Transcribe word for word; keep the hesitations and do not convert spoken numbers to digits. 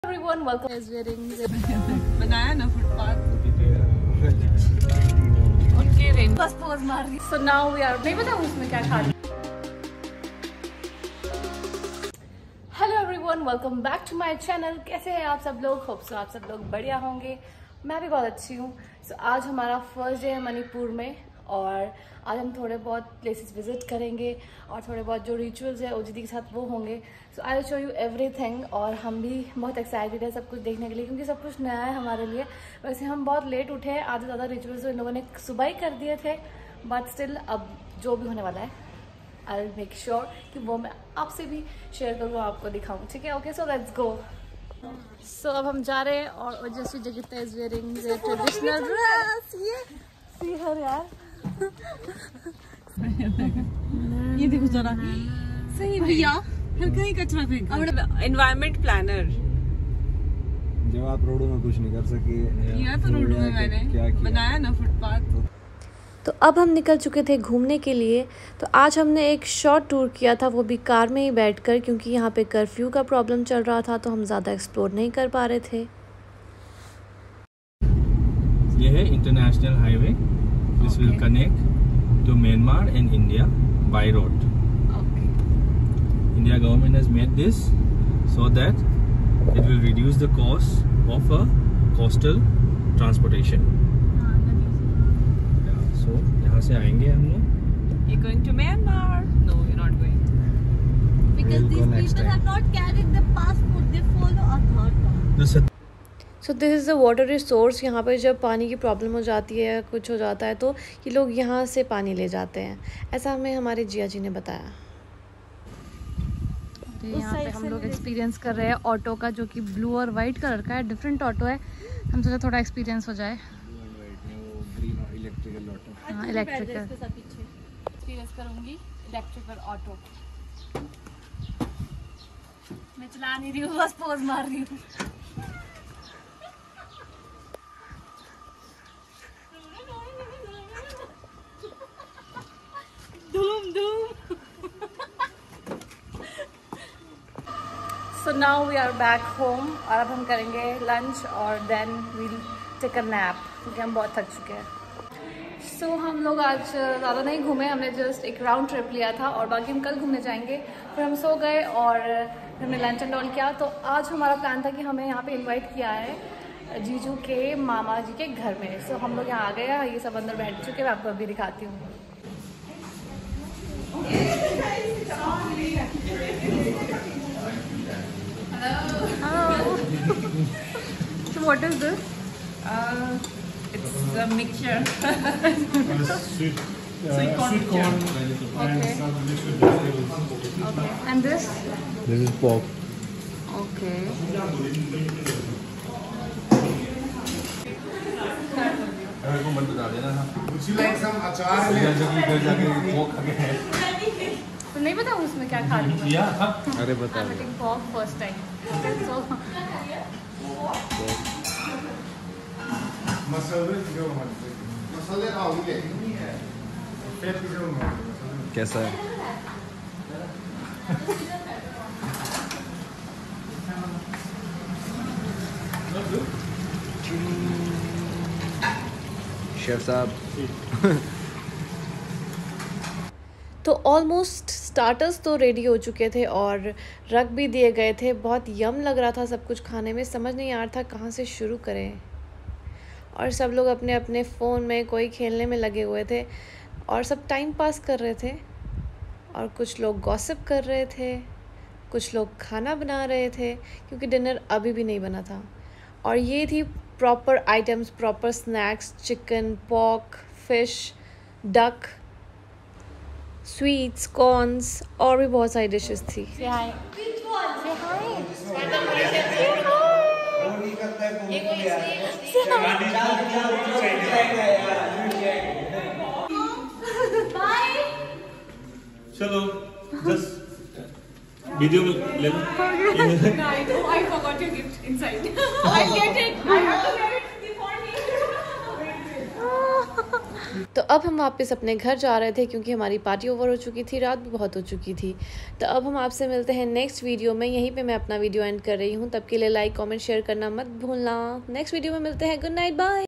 Everyone, welcome is wearing बनाया ना footpath उनके रेन बस पोज मार रही। So now we are नहीं पता उसमें क्या खा रही। Hello everyone, welcome back to my channel। कैसे हैं आप सब लोग? होप सो आप सब लोग बढ़िया होंगे। मैं भी बहुत अच्छी हूँ। so, आज हमारा फर्स्ट डे है मणिपुर में और आज हम थोड़े बहुत प्लेसेस विजिट करेंगे और थोड़े बहुत जो रिचुअल्स है ओजीडी के साथ वो होंगे। So I will show you everything और हम भी बहुत एक्साइटेड है सब कुछ देखने के लिए क्योंकि सब कुछ नया है हमारे लिए। वैसे हम बहुत लेट उठे हैं, आधे ज़्यादा रिचुअल्स इन लोगों ने सुबह ही कर दिए थे, बट स्टिल अब जो भी होने वाला है आई विल मेक श्योर कि वो मैं आपसे भी शेयर करूँ, आपको दिखाऊँ। ठीक है, ओके, सो लेट्स गो। सो अब हम जा रहे हैं और Ojaswi Jagita is wearing the traditional dress. ये सी हर यार ये देखो जरा सही भैया फिर कहीं कचरा फेंक। एनवायरमेंट प्लानर जब आप रोडों में कुछ नहीं कर सके किया तो रोडों में मैंने क्या किया? बनाया ना फुटपाथ। तो अब हम निकल चुके थे घूमने के लिए। तो आज हमने एक शॉर्ट टूर किया था, वो भी कार में ही बैठकर, क्योंकि यहाँ पे कर्फ्यू का प्रॉब्लम चल रहा था तो हम ज़्यादा एक्सप्लोर नहीं कर पा रहे थे। ये है international highway, this will connect to Myanmar and India by road. India government has made this so that it will reduce the cost of a coastal transportation. Yeah, so यहाँ से आएंगे हम लोग। You're going to Myanmar? No, you're not going. We'll Because go these next people time. have not carried the passport. They follow a third one. The Sat- so this is the water resource. यहाँ पर जब पानी की problem हो जाती है, कुछ हो जाता है, तो ये लोग यहाँ से पानी ले जाते हैं। ऐसा हमें हमारे जिया जी ने बताया। यहाँ पे हम लोग एक्सपीरियंस कर रहे हैं ऑटो का, जो कि ब्लू और वाइट कलर का है। डिफरेंट ऑटो है, हम सोचा थोड़ा एक्सपीरियंस हो जाए। हाँ, इलेक्ट्रिकल एक्सपीरियंस करूँगी इलेक्ट्रिकल ऑटो। मैं चला नहीं रही हूँ, बस पोज मार रही हूँ। धूम धूम। So now we are back home और अब हम करेंगे लंच और then we'll take a nap क्योंकि हम बहुत थक चुके हैं। सो so, हम लोग आज ज़्यादा नहीं घूमे, हमने जस्ट एक राउंड ट्रिप लिया था और बाकी हम कल घूमने जाएंगे। फिर हम सो गए और हमने लंच एंड ऑल किया। तो आज हमारा प्लान था कि हमें यहाँ पे इनवाइट किया है जीजू के मामा जी के घर में। सो so, हम लोग यहाँ आ गए हैं, ये सब अंदर बैठ चुके हैं, मैं आपको अभी दिखाती हूँ। Hello. So what is this? Uh, it's a mixture. Sweet, uh, Sweet corn sweet corn Okay. and some mixed with vegetables. Okay. And this? This is pork. Okay. Would you like some achar? तो नहीं पता उसमें क्या खा रही हूँ। अरे बता I'm eating pork first time. So कैसा है? शेफ साहब। तो ऑलमोस्ट स्टार्टर्स तो रेडी हो चुके थे और रख भी दिए गए थे। बहुत यम लग रहा था सब कुछ खाने में, समझ नहीं आ रहा था कहाँ से शुरू करें। और सब लोग अपने अपने फ़ोन में, कोई खेलने में लगे हुए थे और सब टाइम पास कर रहे थे। और कुछ लोग गॉसिप कर रहे थे, कुछ लोग खाना बना रहे थे क्योंकि डिनर अभी भी नहीं बना था। और ये थी proper items, proper snacks, chicken, pork, fish, duck, sweets, corns और भी बहुत सारी डिशेस थी। say hi. Say hi. चलो just वीडियो ले लो। I forgot your gift inside. I'll get it. I have to wear it before me. तो अब हम वापस अपने घर जा रहे थे क्योंकि हमारी पार्टी ओवर हो चुकी थी, रात भी बहुत हो चुकी थी। तो अब हम आपसे मिलते हैं नेक्स्ट वीडियो में। यहीं पे मैं अपना वीडियो एंड कर रही हूँ। तब के लिए लाइक कमेंट शेयर करना मत भूलना। नेक्स्ट वीडियो में मिलते हैं। Good night, bye.